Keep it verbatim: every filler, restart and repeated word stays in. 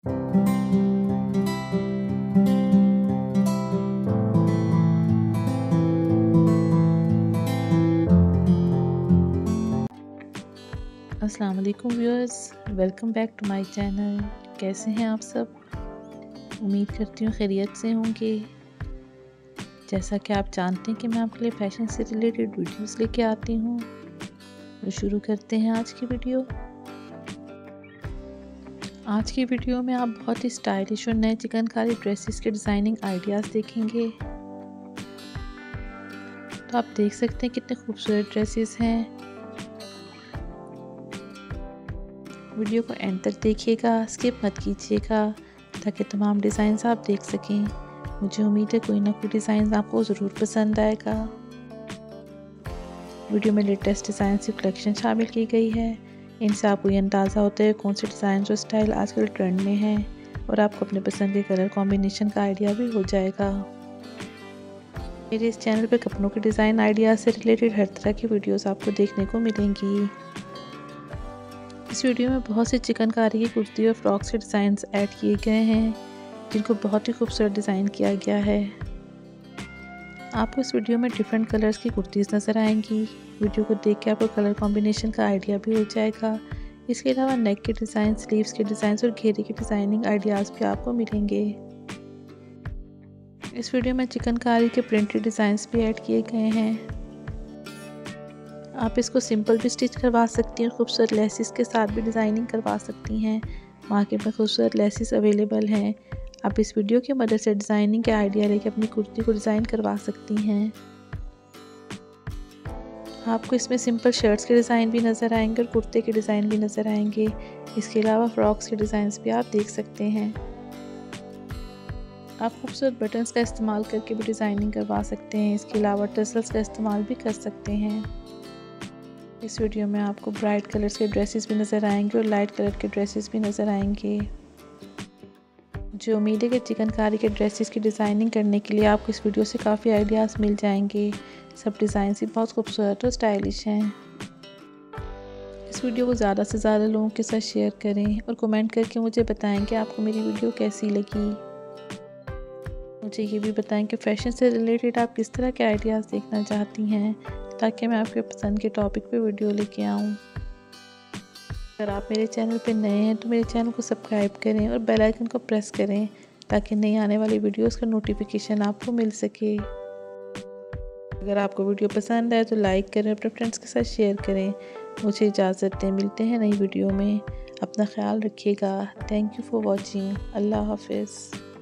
अस्सलाम वालेकुम viewers, welcome back to my channel. कैसे हैं आप सब? उम्मीद करती हूँ खैरियत से होंगे। जैसा कि आप जानते हैं कि मैं आपके लिए फैशन से रिलेटेड वीडियोस लेके आती हूँ, तो शुरू करते हैं आज की वीडियो। आज की वीडियो में आप बहुत ही स्टाइलिश और नए चिकनकारी ड्रेसेस के डिज़ाइनिंग आइडियाज़ देखेंगे। तो आप देख सकते हैं कितने खूबसूरत ड्रेसेस हैं। वीडियो को एंड तक देखिएगा, स्किप मत कीजिएगा ताकि तमाम डिज़ाइंस आप देख सकें। मुझे उम्मीद है कोई ना कोई डिज़ाइन आपको ज़रूर पसंद आएगा। वीडियो में लेटेस्ट डिज़ाइन की कलेक्शन शामिल की गई है। इनसे आपको ये अंदाज़ा होता है कौन से डिज़ाइन और स्टाइल आजकल ट्रेंड में है और आपको अपने पसंद के कलर कॉम्बिनेशन का आइडिया भी हो जाएगा। मेरे इस चैनल पर कपड़ों के डिज़ाइन आइडिया से रिलेटेड हर तरह की वीडियोज़ आपको देखने को मिलेंगी। इस वीडियो में बहुत सी चिकनकारी की कुर्ती और फ्रॉक्स के डिज़ाइंस ऐड किए गए हैं, जिनको बहुत ही खूबसूरत डिज़ाइन किया गया है। आपको इस वीडियो में डिफरेंट कलर्स की कुर्तीज़ नज़र आएंगी। वीडियो को देख के आपको कलर कॉम्बिनेशन का आइडिया भी हो जाएगा। इसके अलावा नेक के डिज़ाइन, स्लीव्स के डिज़ाइन और घेरे के डिज़ाइनिंग आइडियाज़ भी आपको मिलेंगे। इस वीडियो में चिकनकारी के प्रिंटेड डिज़ाइंस भी ऐड किए गए हैं। आप इसको सिंपल भी स्टिच करवा सकती हैं, खूबसूरत लेसिस के साथ भी डिज़ाइनिंग करवा सकती हैं। मार्केट में खूबसूरत लेसिस अवेलेबल हैं। आप इस वीडियो की मदद से डिज़ाइनिंग के आइडिया लेके अपनी कुर्ती को डिज़ाइन करवा सकती हैं। आपको इसमें सिंपल शर्ट्स के डिज़ाइन भी नज़र आएंगे और कुर्ते के डिज़ाइन भी नज़र आएंगे। इसके अलावा फ्रॉक्स के डिज़ाइंस भी आप देख सकते हैं। आप खूबसूरत बटन्स का इस्तेमाल करके भी डिज़ाइनिंग करवा सकते हैं। इसके अलावा टसल्स का इस्तेमाल भी कर सकते हैं। इस वीडियो में आपको ब्राइट कलर्स के ड्रेसेस भी नज़र आएंगे और लाइट कलर के ड्रेसेस भी नज़र आएंगे। मुझे उम्मीद है कि चिकनकारी के ड्रेसेस की डिज़ाइनिंग करने के लिए आपको इस वीडियो से काफ़ी आइडियाज़ मिल जाएंगे। सब डिज़ाइन भी बहुत खूबसूरत और स्टाइलिश हैं। इस वीडियो को ज़्यादा से ज़्यादा लोगों के साथ शेयर करें और कमेंट करके मुझे बताएं कि आपको मेरी वीडियो कैसी लगी। मुझे ये भी बताएं कि फ़ैशन से रिलेटेड आप किस तरह के आइडियाज़ देखना चाहती हैं, ताकि मैं आपके पसंद के टॉपिक पे वीडियो लेके आऊँ। अगर आप मेरे चैनल पे नए हैं तो मेरे चैनल को सब्सक्राइब करें और बेल आइकन को प्रेस करें ताकि नई आने वाली वीडियोस का नोटिफिकेशन आपको मिल सके। अगर आपको वीडियो पसंद आए तो लाइक करें, अपने फ्रेंड्स के साथ शेयर करें। मुझे इजाज़त दें, मिलते हैं नई वीडियो में। अपना ख्याल रखिएगा। Thank you for watching. अल्लाह हाफिज़।